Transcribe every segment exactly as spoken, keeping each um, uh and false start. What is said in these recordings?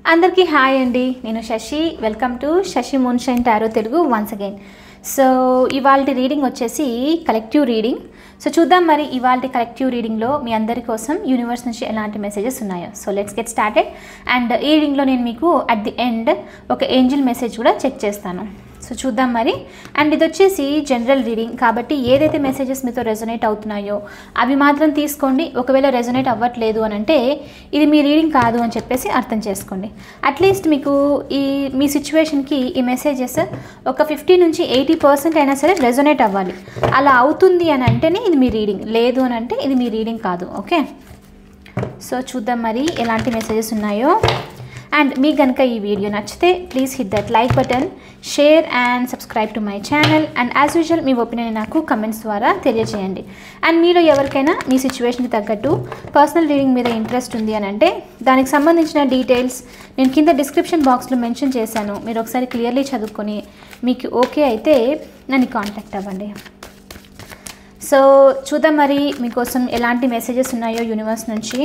అందరికీ హాయ్ అండి. నేను Sashi. Welcome to Sashi moonshine tarot Telugu once again. So ఇవాళ రీడింగ్ వచ్చేసి కలెక్టివ్ రీడింగ్. సో చూద్దాం మరి ఇవాళ కలెక్టివ్ రీడింగ్లో మీ అందరి కోసం యూనివర్స్ నుంచి ఎలాంటి మెసేజెస్ ఉన్నాయో. So let's get started. And ఈ రీడింగ్లో నేను మీకు అట్ ది ఎండ్ ఒక ఏంజిల్ మెసేజ్ కూడా చెక్ చేస్తాను. సో చూద్దాం మరి. అండ్ ఇది వచ్చేసి జనరల్ రీడింగ్ కాబట్టి ఏదైతే మెసేజెస్ మీతో రెజొనేట్ అవుతున్నాయో అవి మాత్రం తీసుకోండి. ఒకవేళ రెజొనేట్ అవ్వట్లేదు అని అంటే ఇది మీ రీడింగ్ కాదు అని చెప్పేసి అర్థం చేసుకోండి. అట్లీస్ట్ మీకు ఈ మీ సిచ్యువేషన్కి ఈ మెసేజెస్ ఒక ఫిఫ్టీ నుంచి ఎయిటీ పర్సెంట్ అయినా సరే రెజొనేట్ అవ్వాలి. అలా అవుతుంది అని అంటేనే ఇది మీ రీడింగ్, లేదు అని అంటే ఇది మీ రీడింగ్ కాదు. ఓకే, సో చూద్దాం మరి ఎలాంటి మెసేజెస్ ఉన్నాయో. అండ్ మీకు కనుక ఈ వీడియో నచ్చితే please hit that like button, share and subscribe to my channel. And as usual మీ ఒపీనియన్ నాకు కమెంట్స్ ద్వారా తెలియజేయండి. అండ్ మీలో ఎవరికైనా మీ సిచ్యువేషన్కి తగ్గట్టు పర్సనల్ రీడింగ్ మీద ఇంట్రెస్ట్ ఉంది అని అంటే దానికి సంబంధించిన డీటెయిల్స్ నేను కింద డిస్క్రిప్షన్ బాక్స్లో మెన్షన్ చేశాను. మీరు ఒకసారి క్లియర్లీ చదువుకొని మీకు ఓకే అయితే నన్ను కాంటాక్ట్ అవ్వండి. సో చూద్దాం మరి మీకోసం ఎలాంటి మెసేజెస్ ఉన్నాయో యూనివర్స్ నుంచి.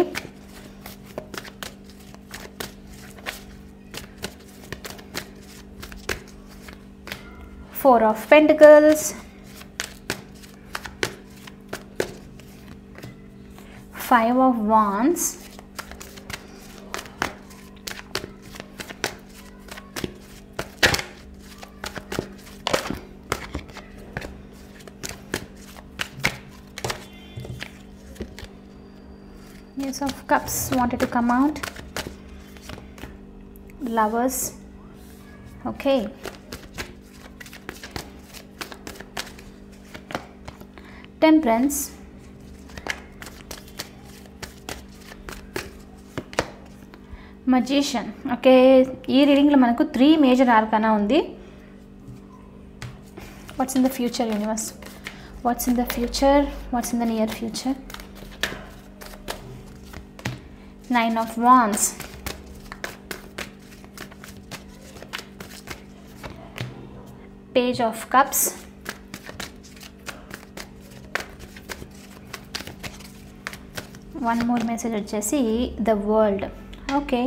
Four of Pentacles, Five of Wands, Ace of Cups wanted to come out, Lovers. Okay, Temperance, Magician. Okay, ఈ రీడింగ్లో మనకు త్రీ మేజర్ ఆర్కానా ఉంది. What's in the future universe, what's in the future, what's in the near future. Nine of wands, page of cups, one more message వచ్చేసి the world. Okay,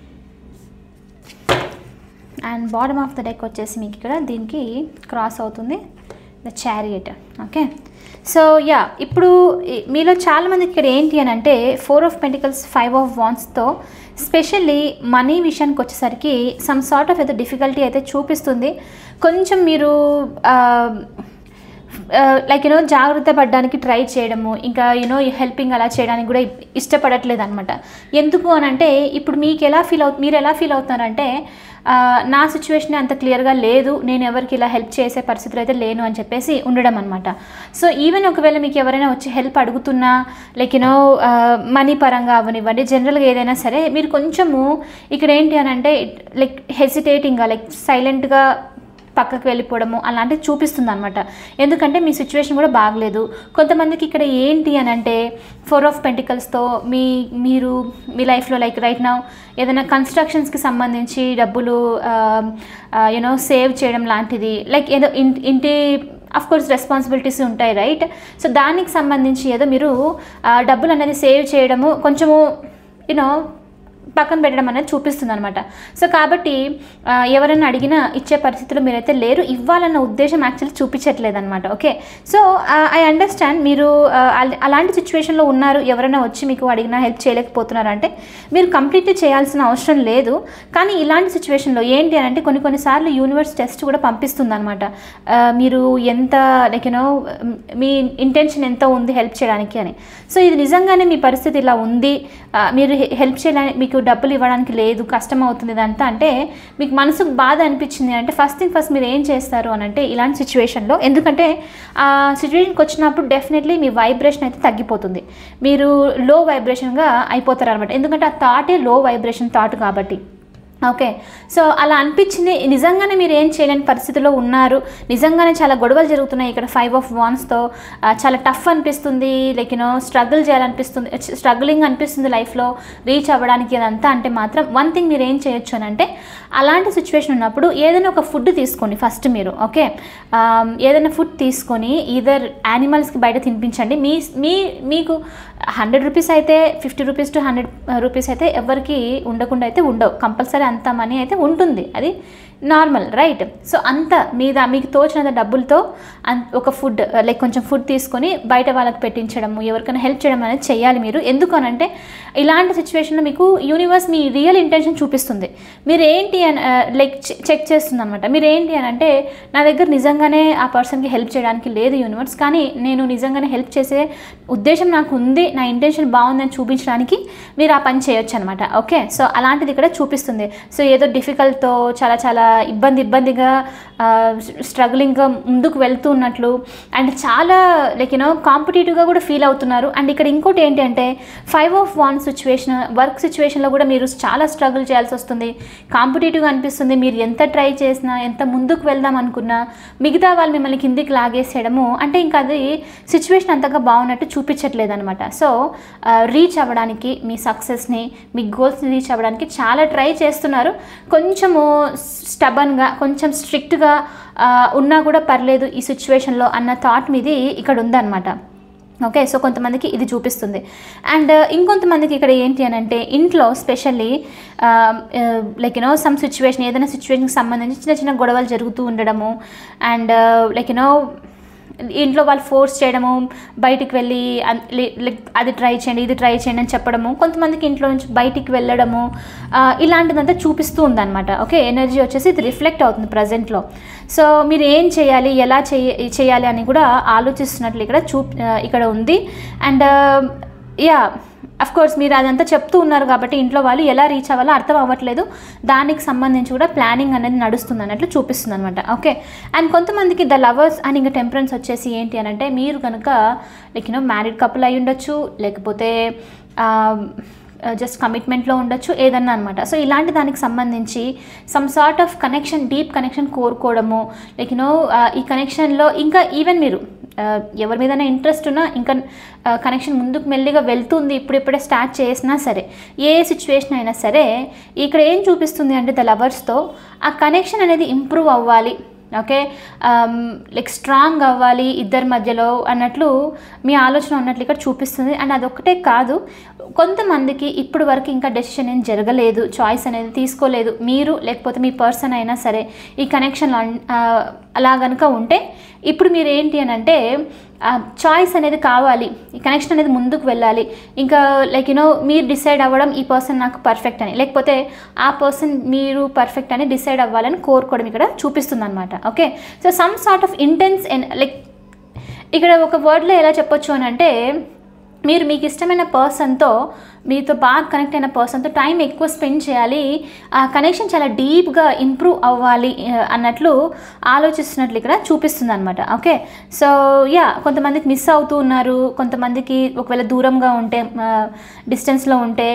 and bottom of the deck వచ్చేసి మీకు ఇక్కడ దీనికి cross అవుతుంది the chariot. Okay, so ya ఇప్పుడు మీలో చాలామందికి ఇక్కడ ఏంటి అని అంటే four of pentacles, five of వాండ్స్తో స్పెషల్లీ మనీ విషయానికి వచ్చేసరికి సమ్ సార్ట్ ఆఫ్ ఏదో డిఫికల్టీ అయితే చూపిస్తుంది. కొంచెం మీరు లైక్ యూనో జాగ్రత్త పడడానికి ట్రై చేయడము, ఇంకా యూనో హెల్పింగ్ అలా చేయడానికి కూడా ఇష్టపడట్లేదు అనమాట. ఎందుకు అని అంటే ఇప్పుడు మీకు ఎలా ఫీల్ అవు మీరు ఎలా ఫీల్ అవుతున్నారంటే నా సిచ్యువేషన్ అంత క్లియర్గా లేదు, నేను ఎవరికి ఇలా హెల్ప్ చేసే పరిస్థితులు అయితే లేను అని చెప్పేసి ఉండడం అనమాట. సో ఈవెన్ ఒకవేళ మీకు ఎవరైనా వచ్చి హెల్ప్ అడుగుతున్నా లైక్ యూనో మనీ పరంగా అవనివ్వండి, జనరల్గా ఏదైనా సరే మీరు కొంచెము ఇక్కడ ఏంటి అని అంటే లైక్ హెసిటేటింగ్గా లైక్ సైలెంట్గా పక్కకు వెళ్ళిపోవడము అలాంటివి చూపిస్తుంది అనమాట. ఎందుకంటే మీ సిచ్యువేషన్ కూడా బాగలేదు. కొంతమందికి ఇక్కడ ఏంటి అని అంటే ఫోర్ ఆఫ్ పెంటికల్స్తో మీ మీరు మీ లైఫ్లో లైక్ రైట్ నౌ ఏదైనా కన్స్ట్రక్షన్స్కి సంబంధించి డబ్బులు యూనో సేవ్ చేయడం లాంటిది, లైక్ ఏదో ఇంటి అఫ్ కోర్స్ రెస్పాన్సిబిలిటీస్ ఉంటాయి రైట్. సో దానికి సంబంధించి ఏదో మీరు డబ్బులు అనేది సేవ్ చేయడము కొంచెము యూనో పక్కన పెట్టడం అనేది చూపిస్తుంది అనమాట. సో కాబట్టి ఎవరైనా అడిగినా ఇచ్చే పరిస్థితులు మీరైతే లేరు, ఇవ్వాలన్న ఉద్దేశం యాక్చువల్లీ చూపించట్లేదు అనమాట. ఓకే, సో ఐ అండర్స్టాండ్ మీరు అలాంటి సిచ్యువేషన్లో ఉన్నారు. ఎవరైనా వచ్చి మీకు అడిగినా హెల్ప్ చేయలేకపోతున్నారంటే మీరు కంప్లీట్లీ చేయాల్సిన అవసరం లేదు. కానీ ఇలాంటి సిచ్యువేషన్లో ఏంటి అని అంటే కొన్ని కొన్నిసార్లు యూనివర్స్ టెస్ట్ కూడా పంపిస్తుంది అనమాట. మీరు ఎంత లైక్ యూనో మీ ఇంటెన్షన్ ఎంత ఉంది హెల్ప్ చేయడానికి అని. సో ఇది నిజంగానే మీ పరిస్థితి ఇలా ఉంది, మీరు హెల్ప్ చేయడానికి మీకు డబ్బులు ఇవ్వడానికి లేదు, కష్టం అవుతుంది ఇదంతా అంటే మీకు మనసుకు బాధ అనిపించింది అంటే ఫస్ట్ థింగ్ ఫస్ట్ మీరు ఏం చేస్తారు అని అంటే ఇలాంటి సిచ్యువేషన్లో, ఎందుకంటే ఆ సిచ్యువేషన్కి వచ్చినప్పుడు డెఫినెట్లీ మీ వైబ్రేషన్ అయితే తగ్గిపోతుంది, మీరు లో వైబ్రేషన్గా అయిపోతారు అనమాట. ఎందుకంటే ఆ థాటే లో వైబ్రేషన్ థాట్ కాబట్టి. ఓకే, సో అలా అనిపించింది. నిజంగానే మీరు ఏం చేయలేని పరిస్థితిలో ఉన్నారు, నిజంగానే చాలా గొడవలు జరుగుతున్నాయి ఇక్కడ ఫైవ్ ఆఫ్ వాండ్స్తో, చాలా టఫ్ అనిపిస్తుంది, లైక్ యూనో స్ట్రగుల్ చేయాలనిపిస్తుంది, స్ట్రగులింగ్ అనిపిస్తుంది లైఫ్లో రీచ్ అవ్వడానికి అదంతా అంటే మాత్రం వన్ థింగ్ మీరు ఏం చేయొచ్చు అని అంటే అలాంటి సిచ్యువేషన్ ఉన్నప్పుడు ఏదైనా ఒక ఫుడ్ తీసుకోండి ఫస్ట్ మీరు. ఓకే, ఏదైనా ఫుడ్ తీసుకొని ఈదర్ యానిమల్స్కి బయట తినిపించండి. మీ మీ మీకు హండ్రెడ్ రూపీస్ అయితే fifty rupees to hundred rupees అయితే ఎవరికి ఉండకుండా అయితే ఉండవు, కంపల్సరీ అంత మనీ అయితే ఉంటుంది, అది నార్మల్ రైట్. సో అంత మీద మీకు తోచినంత డబ్బులతో అన్ ఒక ఫుడ్ లైక్ కొంచెం ఫుడ్ తీసుకొని బయట వాళ్ళకి పెట్టించడము, ఎవరికైనా హెల్ప్ చేయడం అనేది చేయాలి మీరు. ఎందుకు అనంటే ఇలాంటి సిచ్యువేషన్లో మీకు యూనివర్స్ మీ రియల్ ఇంటెన్షన్ చూపిస్తుంది. మీరు ఏంటి అని లైక్ చెక్ చేస్తుంది అనమాట. మీరు ఏంటి అని అంటే నా దగ్గర నిజంగానే ఆ పర్సన్కి హెల్ప్ చేయడానికి లేదు యూనివర్స్, కానీ నేను నిజంగానే హెల్ప్ చేసే ఉద్దేశం నాకు ఉంది, నా ఇంటెన్షన్ బాగుందని చూపించడానికి మీరు ఆ పని చేయొచ్చు అనమాట. ఓకే, సో అలాంటిది ఇక్కడ చూపిస్తుంది. సో ఏదో డిఫికల్ట్తో చాలా చాలా ఇబ్బంది ఇబ్బందిగా స్ట్రగులింగ్గా ముందుకు వెళ్తూ ఉన్నట్లు అండ్ చాలా లైక్ యూనో కాంపిటేటివ్గా కూడా ఫీల్ అవుతున్నారు. అండ్ ఇక్కడ ఇంకోటి ఏంటి అంటే ఫైవ్ ఆఫ్ వాన్ సిచ్యువేషన్, వర్క్ సిచ్యువేషన్లో కూడా మీరు చాలా స్ట్రగుల్ చేయాల్సి వస్తుంది, కాంపిటేటివ్గా అనిపిస్తుంది. మీరు ఎంత ట్రై చేసినా, ఎంత ముందుకు వెళ్దాం అనుకున్నా మిగతా వాళ్ళు మిమ్మల్ని కిందికి లాగేసేయడము, అంటే ఇంకా అది సిచ్యువేషన్ అంతగా బాగున్నట్టు చూపించట్లేదు అనమాట. సో రీచ్ అవ్వడానికి మీ సక్సెస్ని, మీ గోల్స్ని రీచ్ అవ్వడానికి చాలా ట్రై చేస్తున్నారు. కొంచెము స్టబన్గా, కొంచెం స్ట్రిక్ట్గా ఉన్నా కూడా పర్లేదు ఈ సిచ్యువేషన్లో అన్న థాట్ మీది ఇక్కడ ఉందన్నమాట. ఓకే, సో కొంతమందికి ఇది చూపిస్తుంది. అండ్ ఇంకొంతమందికి ఇక్కడ ఏంటి అని అంటే ఇంట్లో specially like you know some situation, ఏదైనా సిచ్యువేషన్కి సంబంధించి చిన్న చిన్న గొడవలు జరుగుతూ ఉండడము అండ్ లైక్ యూనో ఇంట్లో వాళ్ళు ఫోర్స్ చేయడము, బయటికి వెళ్ళి లైక్ అది ట్రై చేయండి, ఇది ట్రై చేయండి అని చెప్పడము, కొంతమందికి ఇంట్లో నుంచి బయటికి వెళ్ళడము, ఇలాంటిదంతా చూపిస్తూ ఉందన్నమాట. ఓకే, ఎనర్జీ వచ్చేసి ఇది రిఫ్లెక్ట్ అవుతుంది ప్రజెంట్లో. సో మీరు ఏం చేయాలి, ఎలా చేయ చేయాలి అని కూడా ఆలోచిస్తున్నట్లు ఇక్కడ చూ ఇక్కడ ఉంది. అండ్ యా అఫ్ కోర్స్ మీరు అదంతా చెప్తూ ఉన్నారు కాబట్టి ఇంట్లో వాళ్ళు ఎలా రీచ్ అవ్వాలో అర్థం అవ్వట్లేదు, దానికి సంబంధించి కూడా ప్లానింగ్ అనేది నడుస్తుంది అన్నట్లు చూపిస్తుంది అనమాట. ఓకే, అండ్ కొంతమందికి ద లవర్స్ అండ్ ఇంకా టెంపరెన్స్ వచ్చేసి ఏంటి అని అంటే మీరు కనుక లైక్ యూనో మ్యారీడ్ కపుల్ అయి ఉండొచ్చు, లేకపోతే జస్ట్ కమిట్మెంట్లో ఉండొచ్చు, ఏదన్నా అనమాట. సో ఇలాంటి దానికి సంబంధించి some sort of connection, deep connection కోరుకోవడము, లైక్ యూనో ఈ కనెక్షన్లో ఇంకా ఈవెన్ మీరు ఎవరి మీదైనా ఇంట్రెస్ట్ ఉన్నా ఇంకా కనెక్షన్ ముందుకు మెల్లిగా వెళ్తుంది, ఇప్పుడిప్పుడే స్టార్ట్ చేసినా సరే, ఏ సిచ్యువేషన్ అయినా సరే ఇక్కడ ఏం చూపిస్తుంది అంటే ద లవర్స్తో ఆ కనెక్షన్ అనేది ఇంప్రూవ్ అవ్వాలి. ఓకే, లైక్ స్ట్రాంగ్ అవ్వాలి ఇద్దరి మధ్యలో అన్నట్లు మీ ఆలోచన ఉన్నట్లు ఇక్కడ చూపిస్తుంది. అండ్ అదొక్కటే కాదు, కొంతమందికి ఇప్పుడు వరకు ఇంకా డెసిషన్ ఏం జరగలేదు, చాయిస్ అనేది తీసుకోలేదు మీరు, లేకపోతే మీ పర్సన్ అయినా సరే ఈ కనెక్షన్లో అలా కనుక ఉంటే ఇప్పుడు మీరు ఏంటి అని అంటే చాయిస్ అనేది కావాలి, ఈ కనెక్షన్ అనేది ముందుకు వెళ్ళాలి. ఇంకా లైక్ యూనో మీరు డిసైడ్ అవ్వడం ఈ పర్సన్ నాకు పర్ఫెక్ట్ అని, లేకపోతే ఆ పర్సన్ మీరు పర్ఫెక్ట్ అని డిసైడ్ అవ్వాలని కోరుకోవడం ఇక్కడ చూపిస్తుంది అనమాట. Okay, so some sort of intense like ఇక్కడ ఒక వర్డ్లో ఎలా చెప్పొచ్చు అని అంటే మీరు మీకు ఇష్టమైన పర్సన్తో, మీతో బాగా కనెక్ట్ అయిన పర్సన్తో టైం ఎక్కువ స్పెండ్ చేయాలి, ఆ కనెక్షన్ చాలా డీప్గా ఇంప్రూవ్ అవ్వాలి అన్నట్లు ఆలోచిస్తున్నట్లు ఇక్కడ చూపిస్తుంది అనమాట. ఓకే, సో యా కొంతమందికి మిస్ అవుతూ ఉన్నారు, కొంతమందికి ఒకవేళ దూరంగా ఉంటే, డిస్టెన్స్లో ఉంటే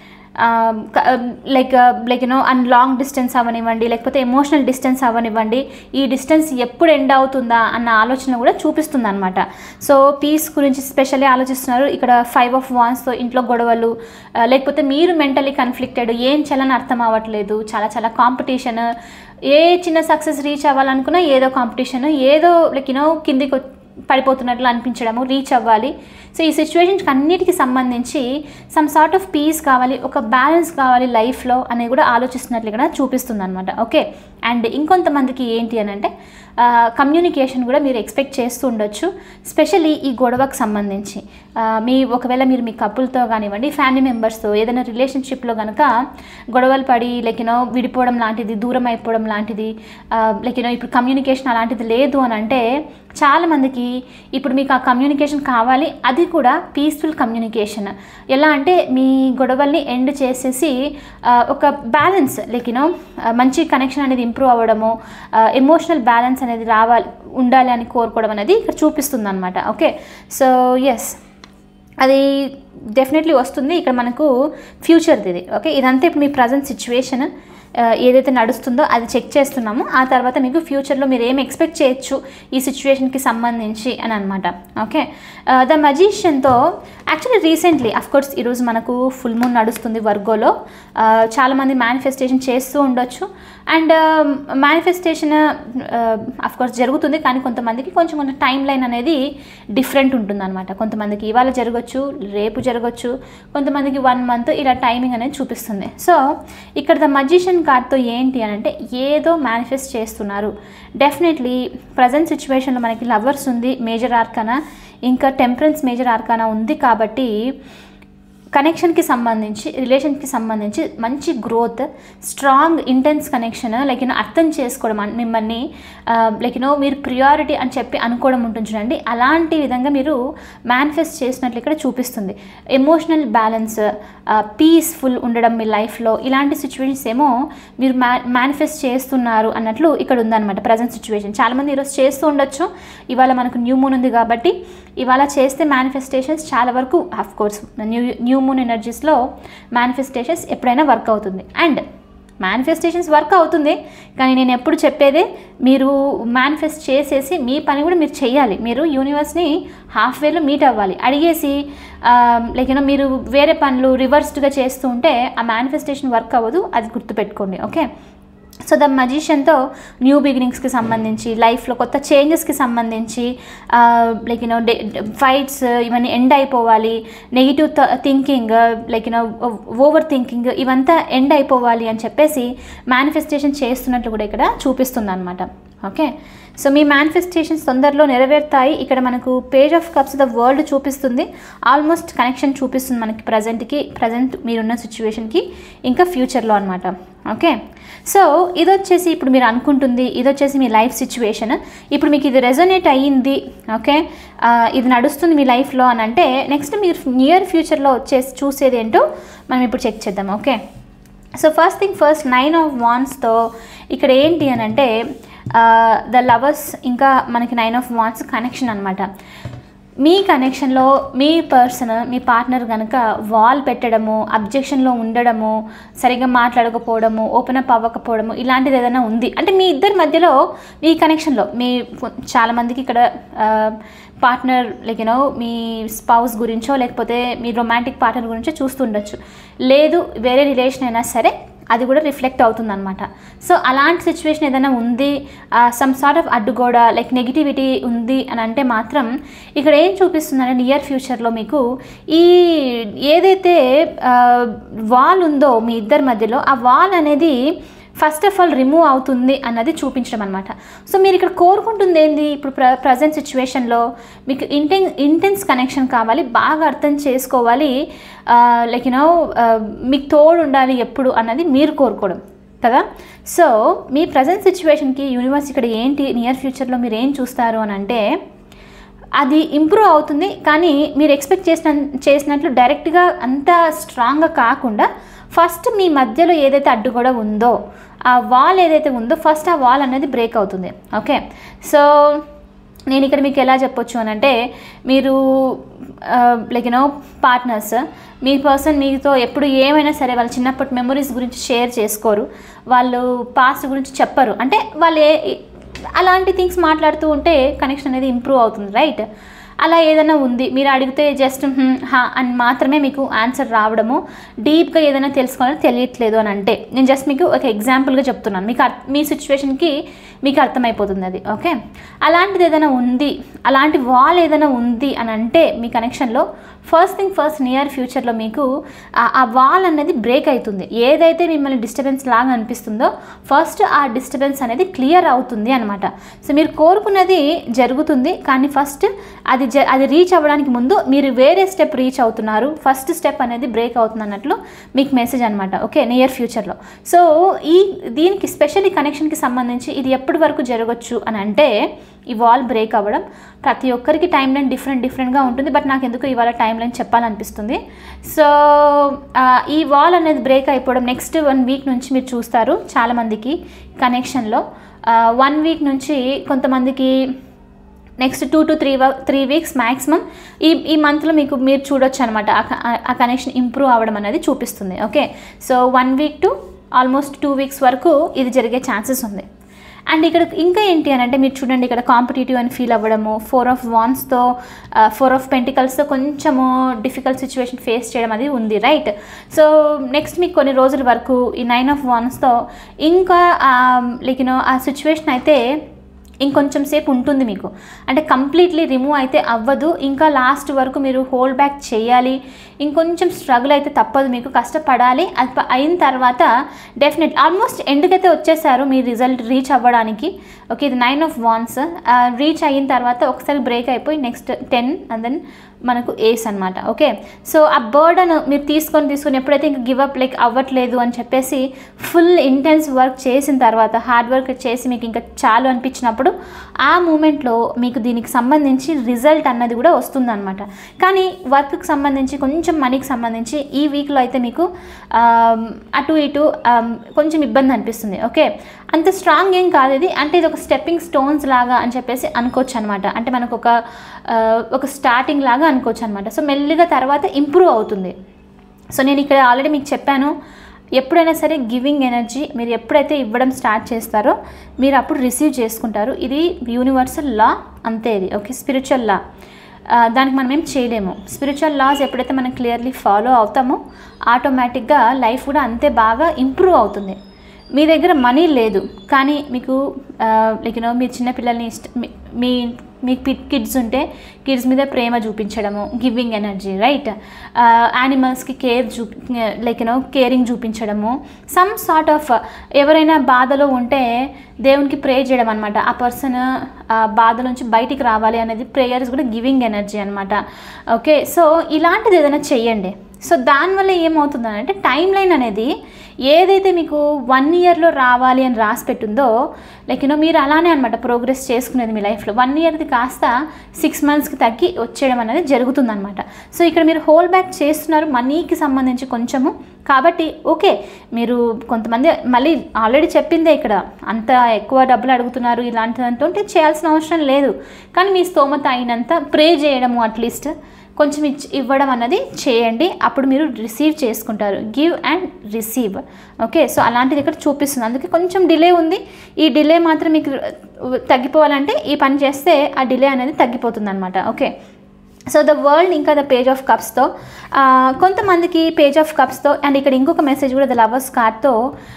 like like you know and long distance అవ్వనివ్వండి, లేకపోతే ఎమోషనల్ డిస్టెన్స్ అవ్వనివ్వండి, ఈ డిస్టెన్స్ ఎప్పుడు ఎండ్ అవుతుందా అన్న ఆలోచన కూడా చూపిస్తుంది అనమాట. సో పీస్ గురించి స్పెషల్లీ ఆలోచిస్తున్నారు. ఇక్కడ ఫైవ్ ఆఫ్ వాన్స్తో ఇంట్లో గొడవలు, లేకపోతే మీరు మెంటలీ కన్ఫ్లిక్టెడ్, ఏం చేయాలని అర్థం అవ్వట్లేదు, చాలా చాలా కాంపిటీషన్, ఏ చిన్న సక్సెస్ రీచ్ అవ్వాలనుకున్నా ఏదో కాంపిటీషన్, ఏదో లైక్ యూనో కిందికి పడిపోతున్నట్లు అనిపించడము, రీచ్ అవ్వాలి. సో ఈ సిచ్యువేషన్స్కి అన్నిటికీ సంబంధించి సమ్ సార్ట్ ఆఫ్ పీస్ కావాలి, ఒక బ్యాలెన్స్ కావాలి లైఫ్లో అనేది కూడా ఆలోచిస్తున్నట్లు ఇక్కడ చూపిస్తుంది అనమాట. ఓకే, అండ్ ఇంకొంతమందికి ఏంటి అని అంటే కమ్యూనికేషన్ కూడా మీరు ఎక్స్పెక్ట్ చేస్తూ ఉండొచ్చు, స్పెషల్లీ ఈ గొడవకు సంబంధించి. మీ ఒకవేళ మీరు మీ కపుల్తో కానివ్వండి, ఫ్యామిలీ మెంబర్స్తో ఏదైనా రిలేషన్షిప్లో కనుక గొడవలు పడి లైక్ యూనో విడిపోవడం లాంటిది, దూరం అయిపోవడం లాంటిది, లైక్ యూనో ఇప్పుడు కమ్యూనికేషన్ అలాంటిది లేదు అని అంటే చాలామందికి ఇప్పుడు మీకు ఆ కమ్యూనికేషన్ కావాలి, అది కూడా పీస్ఫుల్ కమ్యూనికేషన్. ఎలా అంటే మీ గొడవల్ని ఎండ్ చేసేసి ఒక బ్యాలెన్స్ లైక్ యూనో మంచి కనెక్షన్ అనేది ఇంప్రూవ్ అవ్వడము, ఎమోషనల్ బ్యాలెన్స్ అనేది రావాలి, ఉండాలి అని కోరుకోవడం అనేది ఇక్కడ చూపిస్తుంది అనమాట. ఓకే, సో ఎస్ అది డెఫినెట్లీ వస్తుంది ఇక్కడ మనకు ఫ్యూచర్ది ఇది. ఓకే, ఇదంతా ఇప్పుడు మీ ప్రజెంట్ సిచ్యువేషన్ ఏదైతే నడుస్తుందో అది చెక్ చేస్తున్నాము, ఆ తర్వాత మీకు ఫ్యూచర్లో మీరు ఏం ఎక్స్పెక్ట్ చేయొచ్చు ఈ సిచ్యువేషన్కి సంబంధించి అని అనమాట. ఓకే, ద మజీషియన్తో యాక్చువల్లీ రీసెంట్లీ అఫ్కోర్స్ ఈరోజు మనకు ఫుల్ మూన్ నడుస్తుంది వర్గోలో. చాలామంది మేనిఫెస్టేషన్ చేస్తూ ఉండొచ్చు. అండ్ మేనిఫెస్టేషన్ అఫ్కోర్స్ జరుగుతుంది, కానీ కొంతమందికి కొంచెం కొంచెం టైం లైన్ అనేది డిఫరెంట్ ఉంటుందన్నమాట. కొంతమందికి ఇవాళ జరగచ్చు, రేపు జరగచ్చు, కొంతమందికి వన్ మంత్ ఇలా టైమింగ్ అనేది చూపిస్తుంది. సో ఇక్కడ ద మజిషియన్ కార్డ్తో ఏంటి అని అంటే ఏదో మేనిఫెస్ట్ చేస్తున్నారు. డెఫినెట్లీ ప్రజెంట్ సిచ్యువేషన్లో మనకి లవర్స్ ఉంది, మేజర్ ఆర్కానా, ఇంకా టెంపరెన్స్ మేజర్ ఆర్కానా ఉంది. కాబట్టి కనెక్షన్కి సంబంధించి, రిలేషన్కి సంబంధించి మంచి growth, strong intense connection, like you know అర్థం చేసుకోవడం, మిమ్మల్ని లైక్ యూనో మీరు ప్రియారిటీ అని చెప్పి అనుకోవడం ఉంటుంది చూడండి. అలాంటి విధంగా మీరు మేనిఫెస్ట్ చేసినట్లు ఇక్కడ చూపిస్తుంది. ఎమోషనల్ బ్యాలెన్స్, పీస్ఫుల్ ఉండడం మీ లైఫ్లో, ఇలాంటి సిచ్యువేషన్స్ ఏమో మీరు మ్యా మేనిఫెస్ట్ చేస్తున్నారు అన్నట్లు ఇక్కడ ఉందన్నమాట ప్రజెంట్ సిచ్యువేషన్. చాలామంది ఈరోజు చేస్తూ ఉండొచ్చు. ఇవాళ మనకు న్యూ మూన్ ఉంది కాబట్టి ఇవాళ చేస్తే మేనిఫెస్టేషన్స్ చాలా వరకు ఆఫ్కోర్స్ న్యూ న్యూ మూన్ ఎనర్జీస్లో మేనిఫెస్టేషన్స్ ఎప్పుడైనా వర్క్ అవుతుంది. అండ్ మేనిఫెస్టేషన్స్ వర్క్ అవుతుంది, కానీ నేను ఎప్పుడు చెప్పేదే మీరు మేనిఫెస్ట్ చేసేసి మీ పని కూడా మీరు చేయాలి. మీరు యూనివర్స్ని హాఫ్ వేలో మీట్ అవ్వాలి. అడిగేసి లైక్ యూనో మీరు వేరే పనులు రివర్స్డ్గా చేస్తూ ఉంటే ఆ మేనిఫెస్టేషన్ వర్క్ అవ్వదు, అది గుర్తుపెట్టుకోండి. ఓకే, సో ద మజిషియన్తో న్యూ బిగినింగ్స్కి సంబంధించి, లైఫ్లో కొత్త చేంజెస్కి సంబంధించి, లైక్ యూనో డే ఫైట్స్ ఇవన్నీ ఎండ్ అయిపోవాలి, negative thinking, like you know over thinking ఇవంతా ఎండ్ అయిపోవాలి అని చెప్పేసి మేనిఫెస్టేషన్ చేస్తున్నట్లు కూడా ఇక్కడ చూపిస్తుంది అనమాట. ఓకే, సో మీ మేనిఫెస్టేషన్స్ తొందరలో నెరవేరుతాయి. ఇక్కడ మనకు page of cups the world చూపిస్తుంది, ఆల్మోస్ట్ కనెక్షన్ చూపిస్తుంది మనకి ప్రజెంట్కి, ప్రజెంట్ మీరున్న సిచ్యువేషన్కి, ఇంకా ఫ్యూచర్లో అనమాట. ఓకే, సో ఇది వచ్చేసి ఇప్పుడు మీరు అనుకుంటుంది, ఇది వచ్చేసి మీ లైఫ్ సిచ్యువేషన్. ఇప్పుడు మీకు ఇది రెజొనేట్ అయ్యింది, ఓకే, ఇది నడుస్తుంది మీ లైఫ్లో అని అంటే నెక్స్ట్ మీరు నియర్ ఫ్యూచర్లో వచ్చేసి చూసేది ఏంటో మనం ఇప్పుడు చెక్ చేద్దాం. Okay, so first thing first, nine of వాండ్స్తో ఇక్కడ ఏంటి అని అంటే ద లవర్స్, ఇంకా మనకి నైన్ ఆఫ్ వాండ్స్ కనెక్షన్ అనమాట. మీ కనెక్షన్లో మీ పర్సన్, మీ పార్ట్నర్ కనుక వాల్ పెట్టడము, అబ్జెక్షన్లో ఉండడము, సరిగ్గా మాట్లాడకపోవడము, ఓపెన్ అప్ అవ్వకపోవడము, ఇలాంటిది ఏదైనా ఉంది అంటే మీ ఇద్దరి మధ్యలో, మీ కనెక్షన్లో మీ చాలామందికి ఇక్కడ పార్ట్నర్ లైక్ యూనో మీ స్పౌస్ గురించో లేకపోతే మీ రొమాంటిక్ పార్ట్నర్ గురించో చూస్తుండొచ్చు, లేదు వేరే రిలేషన్ అయినా సరే అది కూడా రిఫ్లెక్ట్ అవుతుందన్నమాట. సో అలాంటి సిచ్యువేషన్ ఏదైనా ఉంది, సమ్ సార్ట్ ఆఫ్ అడ్డుగోడ లైక్ నెగిటివిటీ ఉంది అని అంటే మాత్రం ఇక్కడ ఏం చూపిస్తుందంటే నియర్ ఫ్యూచర్లో మీకు ఈ ఏదైతే వాల్ ఉందో మీ ఇద్దరి మధ్యలో, ఆ వాల్ అనేది ఫస్ట్ ఆఫ్ ఆల్ రిమూవ్ అవుతుంది అన్నది చూపించడం అనమాట. సో మీరు ఇక్కడ కోరుకుంటుంది ఏంది, ఇప్పుడు ప్ర ప్రజెంట్ సిచ్యువేషన్లో మీకు ఇంటెన్ ఇంటెన్స్ కనెక్షన్ కావాలి, బాగా అర్థం చేసుకోవాలి, లైక్ యూనో మీకు తోడు ఉండాలి ఎప్పుడు అన్నది మీరు కోరుకోవడం కదా. సో మీ ప్రజెంట్ సిచ్యువేషన్కి యూనివర్స్ ఇక్కడ ఏంటి నియర్ ఫ్యూచర్లో మీరు ఏం చూస్తారు అని అంటే అది ఇంప్రూవ్ అవుతుంది, కానీ మీరు ఎక్స్పెక్ట్ చేసిన చేసినట్లు డైరెక్ట్గా అంత స్ట్రాంగ్గా కాకుండా ఫస్ట్ మీ మధ్యలో ఏదైతే అడ్డుగోడ ఉందో, ఆ వాల్ ఏదైతే ఉందో ఫస్ట్ ఆ వాల్ అనేది బ్రేక్ అవుతుంది. ఓకే, సో నేను ఇక్కడ మీకు ఎలా చెప్పొచ్చు అని అంటే మీరు లైక్ యూనో పార్ట్నర్స్, మీ పర్సన్ మీతో ఎప్పుడు ఏమైనా సరే వాళ్ళ చిన్నప్పటి మెమరీస్ గురించి షేర్ చేసుకోరు, వాళ్ళు పాస్ట్ గురించి చెప్పరు, అంటే వాళ్ళు ఏ అలాంటి థింగ్స్ మాట్లాడుతూ ఉంటే కనెక్షన్ అనేది ఇంప్రూవ్ అవుతుంది, రైట్. అలా ఏదైనా ఉంది, మీరు అడిగితే జస్ట్ హా అని మాత్రమే మీకు ఆన్సర్ రావడము, డీప్గా ఏదైనా తెలుసుకోవాలని తెలియట్లేదు అని అంటే నేను జస్ట్ మీకు ఒక ఎగ్జాంపుల్గా చెప్తున్నాను, మీకు మీ సిచ్యువేషన్కి మీకు అర్థమైపోతుంది అది. ఓకే, అలాంటిది ఏదైనా ఉంది, అలాంటి వాల్ ఏదైనా ఉంది అని అంటే మీ కనెక్షన్లో ఫస్ట్ థింగ్ ఫస్ట్ నియర్ ఫ్యూచర్లో మీకు ఆ వాల్ అనేది బ్రేక్ అవుతుంది. ఏదైతే మిమ్మల్ని డిస్టర్బెన్స్ లాగా అనిపిస్తుందో ఫస్ట్ ఆ డిస్టర్బెన్స్ అనేది క్లియర్ అవుతుంది అనమాట. సో మీరు కోరుకున్నది జరుగుతుంది, కానీ ఫస్ట్ అది అది రీచ్ అవ్వడానికి ముందు మీరు వేరే స్టెప్ రీచ్ అవుతున్నారు, ఫస్ట్ స్టెప్ అనేది బ్రేక్ అవుతుంది అన్నట్లు మీకు మెసేజ్ అనమాట. ఓకే, నియర్ ఫ్యూచర్లో. సో ఈ దీనికి స్పెషల్ ఈ కనెక్షన్కి సంబంధించి ఇది ఎప్పటి వరకు జరగచ్చు అని అంటే ఈ వాల్ బ్రేక్ అవ్వడం ప్రతి ఒక్కరికి టైం లైన్ డిఫరెంట్ డిఫరెంట్గా ఉంటుంది, బట్ నాకు ఎందుకు ఇవాళ టైం లైన్ చెప్పాలనిపిస్తుంది. సో ఈ వాల్ అనేది బ్రేక్ అయిపోవడం నెక్స్ట్ వన్ వీక్ నుంచి మీరు చూస్తారు చాలామందికి కనెక్షన్లో. వన్ వీక్ నుంచి కొంతమందికి next two to three three weeks maximum ఈ ఈ మంత్లో మీకు మీరు చూడొచ్చు అనమాట ఆ కనెక్షన్ ఇంప్రూవ్ అవ్వడం అనేది చూపిస్తుంది. Okay, so one week to almost two weeks వరకు ఇది జరిగే ఛాన్సెస్ ఉంది. అండ్ ఇక్కడ ఇంకా ఏంటి అని అంటే మీరు చూడండి, ఇక్కడ కాంపిటేటివ్ అని ఫీల్ అవ్వడము, ఫోర్ ఆఫ్ వాన్స్తో ఫోర్ ఆఫ్ పెంటికల్స్తో కొంచెము డిఫికల్ట్ సిచ్యువేషన్ ఫేస్ చేయడం అది ఉంది, రైట్. సో నెక్స్ట్ మీకు కొన్ని రోజుల వరకు ఈ నైన్ ఆఫ్ వాన్స్తో ఇంకా లైక్ యూనో ఆ సిచ్యువేషన్ అయితే ఇంకొంచెం సేపు ఉంటుంది మీకు, అంటే కంప్లీట్లీ రిమూవ్ అయితే అవ్వదు, ఇంకా లాస్ట్ వరకు మీరు హోల్డ్ బ్యాక్ చేయాలి, ఇంకొంచెం స్ట్రగుల్ అయితే తప్పదు, మీకు కష్టపడాలి. అది అయిన తర్వాత డెఫినెట్ ఆల్మోస్ట్ ఎండ్కైతే వచ్చేసారు మీ రిజల్ట్ రీచ్ అవ్వడానికి. ఓకే, ఇది నైన్ ఆఫ్ వాన్స్ రీచ్ అయిన తర్వాత ఒకసారి బ్రేక్ అయిపోయి నెక్స్ట్ టెన్ అండ్ దెన్ మనకు ఏస్ అనమాట. ఓకే, సో ఆ బర్డన్ మీరు తీసుకొని తీసుకొని ఎప్పుడైతే ఇంకా గివప్ లైక్ అవ్వట్లేదు అని చెప్పేసి ఫుల్ ఇంటెన్స్ వర్క్ చేసిన తర్వాత, హార్డ్ వర్క్ చేసి మీకు ఇంకా చాలు అనిపించినప్పుడు ఆ మూమెంట్లో మీకు దీనికి సంబంధించి రిజల్ట్ అన్నది కూడా వస్తుందన్నమాట. కానీ వర్క్కి సంబంధించి కొంచెం మనీకి సంబంధించి ఈ వీక్లో అయితే మీకు అటు ఇటు కొంచెం ఇబ్బంది అనిపిస్తుంది. ఓకే, అంత స్ట్రాంగ్ ఏం కాదు ఇది, అంటే ఇది ఒక స్టెప్పింగ్ స్టోన్స్ లాగా అని చెప్పేసి అనుకోవచ్చు అనమాట. అంటే మనకు ఒక ఒక స్టార్టింగ్ లాగా అనుకోవచ్చు అనమాట. సో మెల్లిగా తర్వాత ఇంప్రూవ్ అవుతుంది. సో నేను ఇక్కడ ఆల్రెడీ మీకు చెప్పాను, ఎప్పుడైనా సరే గివింగ్ ఎనర్జీ మీరు ఎప్పుడైతే ఇవ్వడం స్టార్ట్ చేస్తారో మీరు అప్పుడు రిసీవ్ చేసుకుంటారు. ఇది యూనివర్సల్ లా అంతే ఇది. ఓకే, స్పిరిచువల్ లా, దానికి మనం ఏం చేయలేము. స్పిరిచువల్ లాస్ ఎప్పుడైతే మనం క్లియర్లీ ఫాలో అవుతామో ఆటోమేటిక్గా లైఫ్ కూడా అంతే బాగా ఇంప్రూవ్ అవుతుంది. మీ దగ్గర మనీ లేదు కానీ మీకు లైక్ యూనో మీ చిన్నపిల్లల్ని ఇష్ట మీ మీ కిడ్స్ ఉంటే కిడ్స్ మీద ప్రేమ చూపించడము, గివింగ్ ఎనర్జీ, రైట్. యానిమల్స్కి కేర్ చూపి లైక్ యూనో కేరింగ్ చూపించడము, సమ్ సార్ట్ ఆఫ్ ఎవరైనా బాధలో ఉంటే దేవునికి ప్రే చేయడం అనమాట. ఆ పర్సన్ ఆ బాధ నుంచి బయటికి రావాలి అనేది ప్రేయర్స్ కూడా గివింగ్ ఎనర్జీ అనమాట. ఓకే, సో ఇలాంటిది ఏదైనా చెయ్యండి. సో దానివల్ల ఏమవుతుందని అంటే టైం లైన్ అనేది ఏదైతే మీకు వన్ ఇయర్లో రావాలి అని రాసి పెట్టుందో లైక్ యూనో మీరు అలానే అనమాట ప్రోగ్రెస్ చేసుకునేది మీ లైఫ్లో. వన్ ఇయర్ది కాస్త సిక్స్ మంత్స్కి తగ్గి వచ్చేయడం అనేది జరుగుతుందన్నమాట. సో ఇక్కడ మీరు హోల్డ్ బ్యాక్ చేస్తున్నారు మనీకి సంబంధించి కొంచెము, కాబట్టి ఓకే మీరు కొంతమంది మళ్ళీ ఆల్రెడీ చెప్పిందే ఇక్కడ అంత ఎక్కువ డబ్బులు అడుగుతున్నారు ఇలాంటిదంటూ ఉంటే చేయాల్సిన అవసరం లేదు. కానీ మీ స్తోమత అయినంత ప్రే చేయడము అట్లీస్ట్ కొంచెం ఇచ్చి ఇవ్వడం అన్నది చేయండి, అప్పుడు మీరు రిసీవ్ చేసుకుంటారు. Give and receive. Okay, so అలాంటిది ఇక్కడ చూపిస్తుంది. అందుకే కొంచెం డిలే ఉంది. ఈ డిలే మాత్రం మీకు తగ్గిపోవాలంటే ఈ పని చేస్తే ఆ డిలే అనేది తగ్గిపోతుంది అనమాట. ఓకే, సో ద వరల్డ్ ఇంకా ద పేజ్ ఆఫ్ కప్స్తో కొంతమందికి పేజ్ ఆఫ్ కప్స్తో అండ్ ఇక్కడ ఇంకొక మెసేజ్ కూడా ద లవర్స్ కార్డ్తో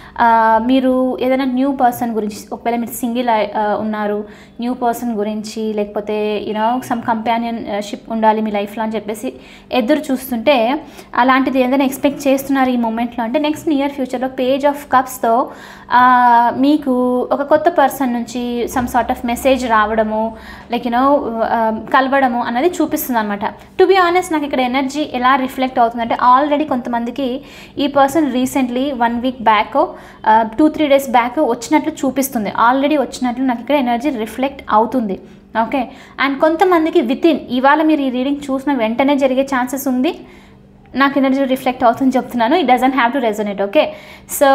మీరు ఏదైనా న్యూ పర్సన్ గురించి, ఒకవేళ మీరు సింగిల్ ఉన్నారు న్యూ పర్సన్ గురించి లేకపోతే యూనో సమ్ కంపానియన్షిప్ ఉండాలి మీ లైఫ్లో అని చెప్పేసి ఎదురు చూస్తుంటే అలాంటిది ఏదైనా ఎక్స్పెక్ట్ చేస్తున్నారు ఈ మూమెంట్లో అంటే నెక్స్ట్ నియర్ ఫ్యూచర్లో పేజ్ ఆఫ్ కప్స్తో మీకు ఒక కొత్త పర్సన్ నుంచి సమ్ సార్ట్ ఆఫ్ మెసేజ్ రావడము లైక్ యూనో కలవడము అన్నది చూపిస్తుంది అనమాట. టు బి ఆనెస్ట్ నాకు ఇక్కడ ఎనర్జీ ఎలా రిఫ్లెక్ట్ అవుతుందంటే ఆల్రెడీ కొంతమందికి ఈ person recently one week back two three days back వచ్చినట్లు చూపిస్తుంది, ఆల్రెడీ వచ్చినట్లు నాకు ఇక్కడ ఎనర్జీ రిఫ్లెక్ట్ అవుతుంది. ఓకే, అండ్ కొంతమందికి విత్ ఇన్ ఇవాళ మీరు ఈ రీడింగ్ చూసిన వెంటనే జరిగే ఛాన్సెస్ ఉంది, నాకు ఎనర్జీ రిఫ్లెక్ట్ అవుతుంది చెప్తున్నాను. It doesn't have to resonate. Okay, so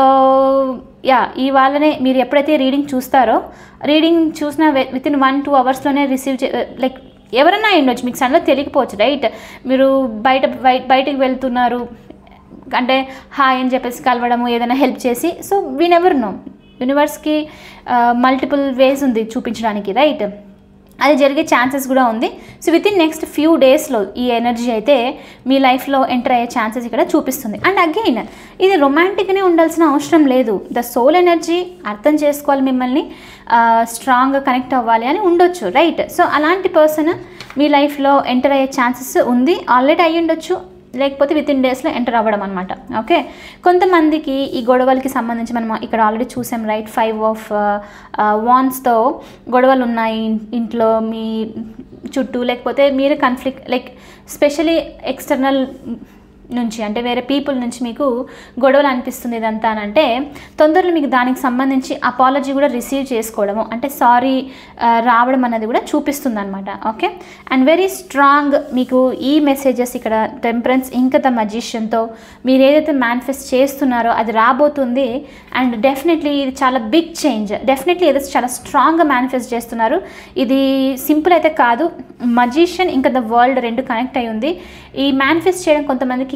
ya ఇవాళనే మీరు ఎప్పుడైతే రీడింగ్ చూస్తారో రీడింగ్ చూసిన విత్ ఇన్ వన్ టూ అవర్స్లోనే రిసీవ్ చే లైక్ ఎవరన్నా ఉండొచ్చు, మీకు సడన్గా తెలియకపోవచ్చు, రైట్. మీరు బయట బయటికి వెళ్తున్నారు అంటే హాయ్ అని చెప్పేసి కలవడము ఏదైనా హెల్ప్ చేసి, సో వీ నెవర్ నో, యూనివర్స్కి మల్టిపుల్ వేస్ ఉంది చూపించడానికి, రైట్. అది జరిగే ఛాన్సెస్ కూడా ఉంది. So within next few డేస్లో ఈ ఎనర్జీ అయితే మీ లైఫ్లో ఎంటర్ అయ్యే ఛాన్సెస్ ఇక్కడ చూపిస్తుంది. అండ్ అగైన్ ఇది రొమాంటిక్గానే ఉండాల్సిన అవసరం లేదు. ద సోల్ ఎనర్జీ అర్థం చేసుకోవాలి, మిమ్మల్ని స్ట్రాంగ్గా కనెక్ట్ అవ్వాలి అని ఉండొచ్చు, రైట్. సో అలాంటి పర్సన్ మీ లైఫ్లో ఎంటర్ అయ్యే ఛాన్సెస్ ఉంది, ఆల్రెడీ అయ్యి ఉండొచ్చు, లేకపోతే విత్ ఇన్ డేస్లో ఎంటర్ అవ్వడం అనమాట. ఓకే, కొంతమందికి ఈ గొడవలకి సంబంధించి మనం ఇక్కడ ఆల్రెడీ చూసాం, రైట్. ఫైవ్ ఆఫ్ వాన్స్తో గొడవలు ఉన్నాయి ఇంట్లో మీ చుట్టూ, లేకపోతే మీరు కాన్ఫ్లిక్ట్ లైక్ స్పెషలీ ఎక్స్టర్నల్ నుంచి అంటే వేరే పీపుల్ నుంచి మీకు గొడవలు అనిపిస్తుంది ఇదంతా అని అంటే తొందరలో మీకు దానికి సంబంధించి అపాలజీ కూడా రిసీవ్ చేసుకోవడము అంటే సారీ రావడం అనేది కూడా చూపిస్తుంది అనమాట. ఓకే, అండ్ వెరీ స్ట్రాంగ్ మీకు ఈ మెసేజెస్ ఇక్కడ టెంపరెన్స్ ఇంకా ద మజిషియన్తో మీరు ఏదైతే మేనిఫెస్ట్ చేస్తున్నారో అది రాబోతుంది. అండ్ డెఫినెట్లీ ఇది చాలా బిగ్ చేంజ్, డెఫినెట్లీ ఏదో చాలా స్ట్రాంగ్గా మేనిఫెస్ట్ చేస్తున్నారు. ఇది సింపుల్ అయితే కాదు, మజిషియన్ ఇంకా ద వరల్డ్ రెండు కనెక్ట్ అయి ఉంది. ఈ మేనిఫెస్ట్ చేయడం కొంతమందికి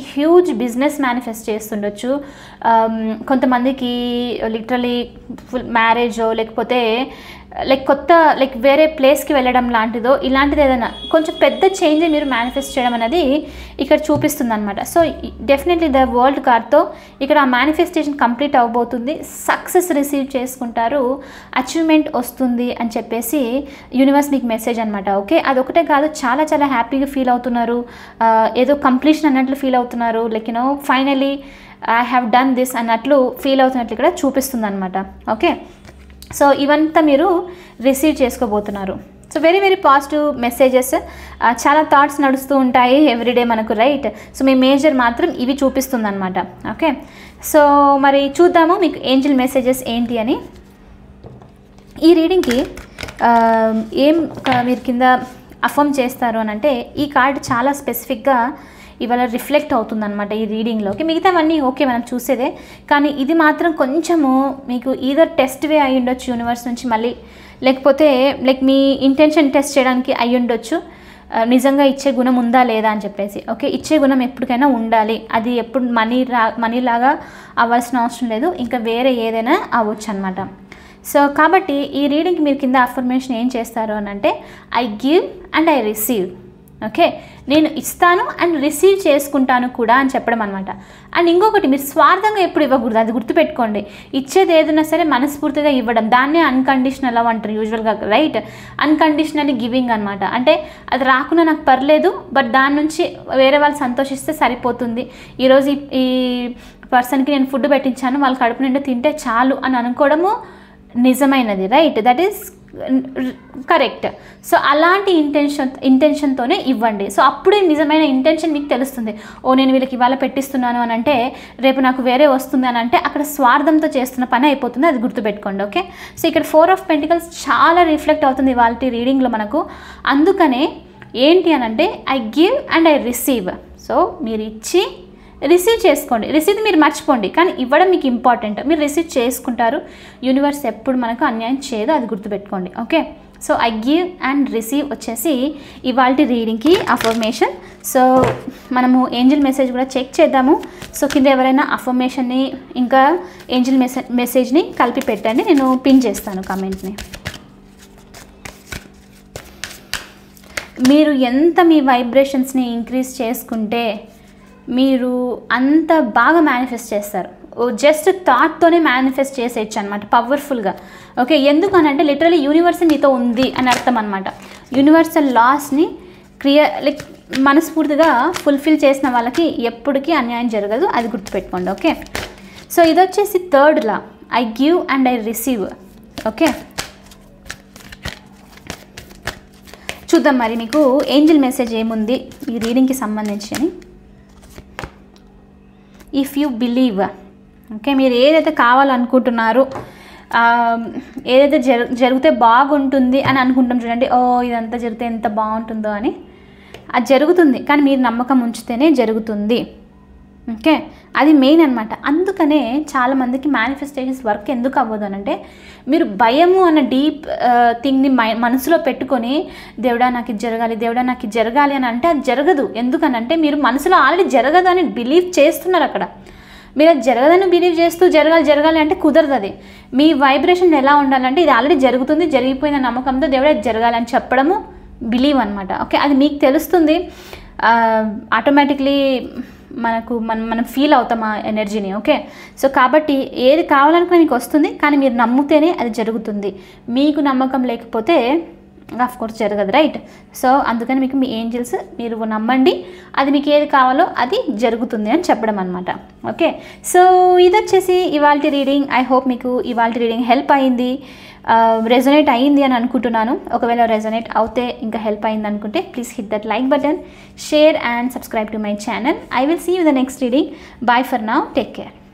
హ్యూజ్ బిజినెస్ మేనిఫెస్ట్ చేస్తుండొచ్చు. కొంతమందికి లిటరలీ ఫుల్ మ్యారేజో లేకపోతే లైక్ కొత్త లైక్ వేరే ప్లేస్కి వెళ్ళడం లాంటిదో ఇలాంటిది ఏదైనా కొంచెం పెద్ద చేంజ్ మీరు మేనిఫెస్ట్ చేయడం అనేది ఇక్కడ చూపిస్తుంది అనమాట. సో డెఫినెట్లీ ద వరల్డ్ కార్డ్తో ఇక్కడ ఆ మేనిఫెస్టేషన్ కంప్లీట్ అవ్వబోతుంది, సక్సెస్ రిసీవ్ చేసుకుంటారు, అచీవ్మెంట్ వస్తుంది అని చెప్పేసి యూనివర్స్ మీకు మెసేజ్ అనమాట. ఓకే, అదొకటే కాదు, చాలా చాలా హ్యాపీగా ఫీల్ అవుతున్నారు, ఏదో కంప్లీషన్ అన్నట్లు ఫీల్ అవుతున్నారు, like you know finally I have done this అన్నట్లు ఫీల్ అవుతున్నట్లు ఇక్కడ చూపిస్తుంది అనమాట. ఓకే, సో ఇవంతా మీరు రిసీవ్ చేసుకోబోతున్నారు. So very very positive messages, చాలా థాట్స్ నడుస్తూ ఉంటాయి ఎవ్రీడే మనకు, రైట్? సో మీ మేజర్ మాత్రం ఇవి చూపిస్తుంది అనమాట. ఓకే, సో మరి చూద్దాము మీకు ఏంజెల్ మెసేజెస్ ఏంటి అని. ఈ రీడింగ్కి ఏం మీరు కింద అఫర్మ్ చేస్తారు అని అంటే, ఈ కార్డ్ చాలా స్పెసిఫిక్గా ఇవాళ రిఫ్లెక్ట్ అవుతుందన్నమాట ఈ రీడింగ్లోకి. మిగతావన్నీ ఓకే మనం చూసేదే, కానీ ఇది మాత్రం కొంచెము మీకు ఈదర్ టెస్ట్ వే అయి ఉండొచ్చు యూనివర్స్ నుంచి మళ్ళీ, లేకపోతే లైక్ మీ ఇంటెన్షన్ టెస్ట్ చేయడానికి అయి ఉండొచ్చు, నిజంగా ఇచ్చే గుణం ఉందా లేదా అని చెప్పేసి. ఓకే, ఇచ్చే గుణం ఎప్పటికైనా ఉండాలి, అది ఎప్పుడు మనీ రా మనీలాగా అవ్వాల్సిన అవసరం లేదు, ఇంకా వేరే ఏదైనా అవ్వచ్చు అనమాట. సో కాబట్టి ఈ రీడింగ్కి మీరు కింద అఫర్మేషన్ ఏం చేస్తారు అని అంటే, I give and I receive. Okay, నేను ఇస్తాను అండ్ రిసీవ్ చేసుకుంటాను కూడా అని చెప్పడం అనమాట. అండ్ ఇంకొకటి, మీరు స్వార్థంగా ఎప్పుడు ఇవ్వకూడదు, అది గుర్తుపెట్టుకోండి. ఇచ్చేది ఏదైనా సరే మనస్ఫూర్తిగా ఇవ్వడం, దాన్నే అన్కండిషనల్ లవ్ అంటారు యూజువల్గా, రైట్? అన్కండిషనల్లీ గివింగ్ అనమాట. అంటే అది రాకుండా నాకు పర్లేదు, బట్ దాని నుంచి వేరే వాళ్ళు సంతోషిస్తే సరిపోతుంది. ఈరోజు ఈ పర్సన్కి నేను ఫుడ్ పెట్టించాను, వాళ్ళ కడుపు నిండా తింటే చాలు అని అనుకోవడము నిజమైనది, right? That is correct. So అలాంటి ఇంటెన్షన్ ఇంటెన్షన్తోనే ఇవ్వండి. సో అప్పుడే నిజమైన ఇంటెన్షన్ మీకు తెలుస్తుంది. ఓ నేను వీళ్ళకి ఇవాళ పెట్టిస్తున్నాను అని అంటే రేపు నాకు వేరే వస్తుంది అని అంటే అక్కడ స్వార్థంతో చేస్తున్న పని అయిపోతుంది, అది గుర్తుపెట్టుకోండి. ఓకే, సో ఇక్కడ ఫోర్ ఆఫ్ పెంటికల్స్ చాలా రిఫ్లెక్ట్ అవుతుంది ఇవాళ రీడింగ్లో మనకు. అందుకనే ఏంటి అని అంటే, I give and I receive. So మీరు ఇచ్చి రిసీవ్ చేసుకోండి, రిసీవ్ మీరు మర్చిపోండి, కానీ ఇవ్వడం మీకు ఇంపార్టెంట్. మీరు రిసీవ్ చేసుకుంటారు, యూనివర్స్ ఎప్పుడు మనకు అన్యాయం చేయదు, అది గుర్తుపెట్టుకోండి. Okay, so I give and receive వచ్చేసి ఇవాల్టి రీడింగ్కి అఫర్మేషన్. సో మనము ఏంజెల్ మెసేజ్ కూడా చెక్ చేద్దాము. సో కింద ఎవరైనా అఫర్మేషన్ని ఇంకా ఏంజెల్ మెసేజ్ మెసేజ్ని కలిపి పెట్టండి, నేను పిన్ చేస్తాను కామెంట్ని. మీరు ఎంత మీ వైబ్రేషన్స్ని ఇంక్రీజ్ చేసుకుంటే మీరు అంత బాగా మేనిఫెస్ట్ చేస్తారు. జస్ట్ థాట్తోనే మేనిఫెస్ట్ చేసేయచ్చు అనమాట, పవర్ఫుల్గా. ఓకే, ఎందుకనంటే లిటరలీ యూనివర్స్ మీతో ఉంది అని అర్థం అనమాట. యూనివర్సల్ లాస్ని క్లియర్ లైక్ మనస్ఫూర్తిగా ఫుల్ఫిల్ చేసిన వాళ్ళకి ఎప్పటికీ అన్యాయం జరగదు, అది గుర్తుపెట్టుకోండి. ఓకే, సో ఇది వచ్చేసి third law, I give and I receive. Okay, చూద్దాం మరి మీకు ఏంజెల్ మెసేజ్ ఏముంది ఈ రీడింగ్కి సంబంధించి అని. ఇఫ్ యూ బిలీవ్, ఓకే, మీరు ఏదైతే కావాలనుకుంటున్నారో, ఏదైతే జరు జరిగితే బాగుంటుంది అని అనుకుంటాం చూడండి, ఓ ఇదంతా జరిగితే ఎంత బాగుంటుందో అని, అది జరుగుతుంది, కానీ మీరు నమ్మకం ఉంచితేనే జరుగుతుంది. ఓకే, అది మెయిన్ అనమాట. అందుకనే చాలామందికి మేనిఫెస్టేషన్స్ వర్క్ ఎందుకు అవ్వదు అని అంటే, మీరు భయము అన్న డీప్ థింగ్ని మనసులో పెట్టుకొని దేవుడా నాకు ఇది జరగాలి, దేవుడా నాకు ఇది జరగాలి అని అంటే అది జరగదు. ఎందుకనంటే మీరు మనసులో ఆల్రెడీ జరగదు అని బిలీవ్ చేస్తున్నారు అక్కడ. మీరు అది జరగదని బిలీవ్ చేస్తూ జరగాలి జరగాలి అంటే కుదరదు. అది మీ వైబ్రేషన్ ఎలా ఉండాలంటే ఇది ఆల్రెడీ జరుగుతుంది, జరిగిపోయిన నమ్మకంతో దేవుడా ఇది జరగాలి అని చెప్పడము బిలీవ్ అనమాట. ఓకే, అది మీకు తెలుస్తుంది, ఆటోమేటిక్లీ మనకు మనం మనం ఫీల్ అవుతాం ఆ ఎనర్జీని. ఓకే, సో కాబట్టి ఏది కావాలనుకుని మీకు వస్తుంది, కానీ మీరు నమ్మితేనే అది జరుగుతుంది. మీకు నమ్మకం లేకపోతే ఆఫ్ కోర్స్ జరగదు, రైట్? సో అందుకని మీకు మీ ఏంజెల్స్ మీరు నమ్మండి, అది మీకు ఏది కావాలో అది జరుగుతుంది అని చెప్పడం అనమాట. ఓకే, సో ఇది వచ్చేసి ఇవాల్టి రీడింగ్. ఐ హోప్ మీకు ఇవాల్టి రీడింగ్ హెల్ప్ అయింది, రెజొనేట్ అయ్యింది అని అనుకుంటున్నాను. ఒకవేళ రెజొనేట్ అవుతే ఇంకా హెల్ప్ అయింది అనుకుంటే please hit that like button, share and subscribe to my channel. I will see you the next reading. Bye for now, take care.